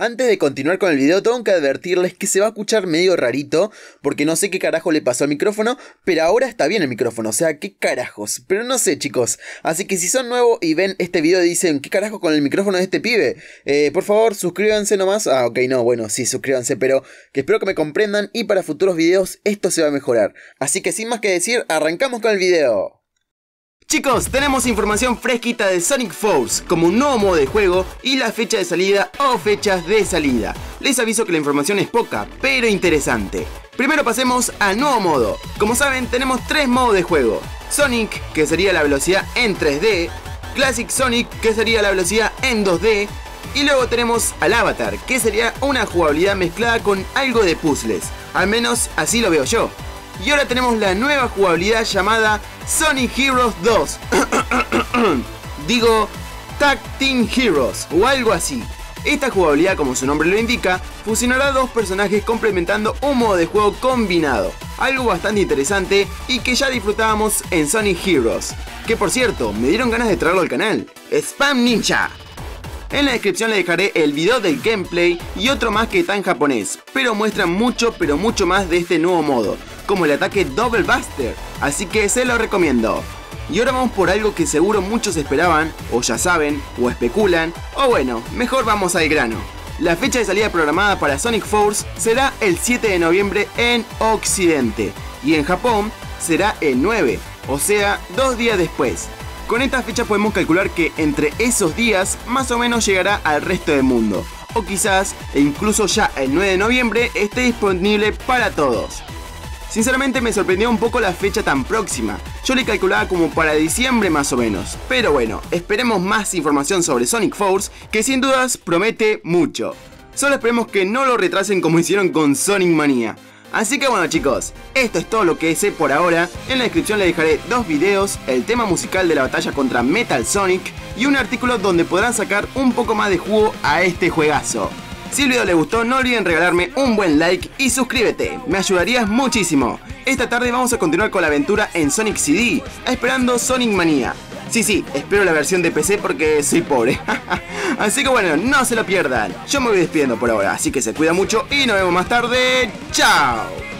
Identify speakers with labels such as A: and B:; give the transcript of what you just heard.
A: Antes de continuar con el video tengo que advertirles que se va a escuchar medio rarito porque no sé qué carajo le pasó al micrófono, pero ahora está bien el micrófono, o sea, qué carajos, pero no sé chicos, así que si son nuevos y ven este video y dicen qué carajo con el micrófono de este pibe, por favor suscríbanse nomás, ok no, bueno sí suscríbanse, pero que espero que me comprendan y para futuros videos esto se va a mejorar, así que sin más que decir, arrancamos con el video. Chicos, tenemos información fresquita de Sonic Force, como un nuevo modo de juego y la fecha de salida o fechas de salida. Les aviso que la información es poca, pero interesante. Primero pasemos al nuevo modo. Como saben, tenemos tres modos de juego. Sonic, que sería la velocidad en 3D, Classic Sonic, que sería la velocidad en 2D, y luego tenemos al Avatar, que sería una jugabilidad mezclada con algo de puzzles. Al menos así lo veo yo. Y ahora tenemos la nueva jugabilidad llamada Sonic Heroes 2. Digo, Tag Team Heroes o algo así. Esta jugabilidad, como su nombre lo indica, fusionará dos personajes complementando un modo de juego combinado. Algo bastante interesante y que ya disfrutábamos en Sonic Heroes. Que por cierto, me dieron ganas de traerlo al canal. Spam Ninja. En la descripción les dejaré el video del gameplay y otro más que está en japonés, pero muestra mucho más de este nuevo modo, como el ataque Double Buster, así que se lo recomiendo. Y ahora vamos por algo que seguro muchos esperaban, o ya saben, o especulan, o bueno, mejor vamos al grano. La fecha de salida programada para Sonic Force será el 7 de noviembre en Occidente, y en Japón será el 9, o sea, 2 días después. Con esta fecha podemos calcular que entre esos días más o menos llegará al resto del mundo, o quizás e incluso ya el 9 de noviembre esté disponible para todos. Sinceramente me sorprendió un poco la fecha tan próxima, yo le calculaba como para diciembre más o menos, pero bueno, esperemos más información sobre Sonic Force que sin dudas promete mucho. Solo esperemos que no lo retrasen como hicieron con Sonic Mania. Así que bueno chicos, esto es todo lo que sé por ahora. En la descripción les dejaré dos videos, el tema musical de la batalla contra Metal Sonic y un artículo donde podrán sacar un poco más de jugo a este juegazo. Si el video les gustó no olviden regalarme un buen like y suscríbete, me ayudarías muchísimo. Esta tarde vamos a continuar con la aventura en Sonic CD, esperando Sonic Mania. Sí, espero la versión de PC porque soy pobre. Así que bueno, no se lo pierdan. Yo me voy despidiendo por ahora, así que se cuida mucho y nos vemos más tarde. ¡Chao!